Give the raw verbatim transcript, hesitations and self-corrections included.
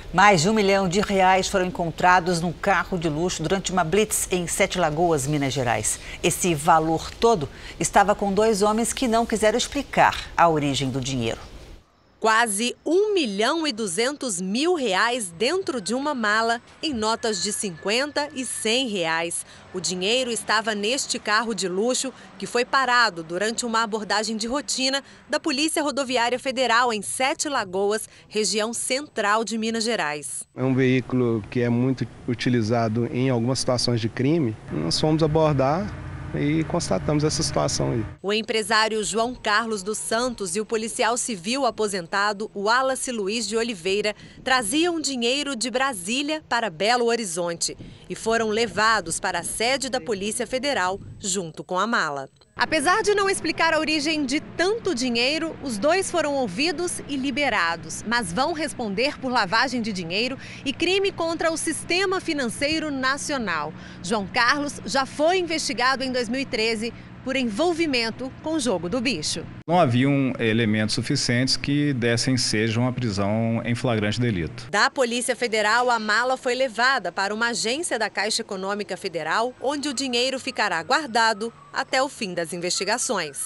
Mais de um milhão de reais foram encontrados num carro de luxo durante uma blitz em Sete Lagoas, Minas Gerais. Esse valor todo estava com dois homens que não quiseram explicar a origem do dinheiro. Quase um milhão e duzentos mil reais dentro de uma mala, em notas de cinquenta e cem reais. O dinheiro estava neste carro de luxo que foi parado durante uma abordagem de rotina da Polícia Rodoviária Federal em Sete Lagoas, região central de Minas Gerais. É um veículo que é muito utilizado em algumas situações de crime. Nós fomos abordar e constatamos essa situação aí. O empresário João Carlos dos Santos e o policial civil aposentado Wallace Luiz de Oliveira traziam dinheiro de Brasília para Belo Horizonte e foram levados para a sede da Polícia Federal junto com a mala. Apesar de não explicar a origem de tanto dinheiro, os dois foram ouvidos e liberados, mas vão responder por lavagem de dinheiro e crime contra o sistema financeiro nacional. João Carlos já foi investigado em dois mil e treze por envolvimento com o jogo do bicho. Não haviam elementos suficientes que dessem seja uma prisão em flagrante delito. Da Polícia Federal, a mala foi levada para uma agência da Caixa Econômica Federal, onde o dinheiro ficará guardado até o fim das investigações.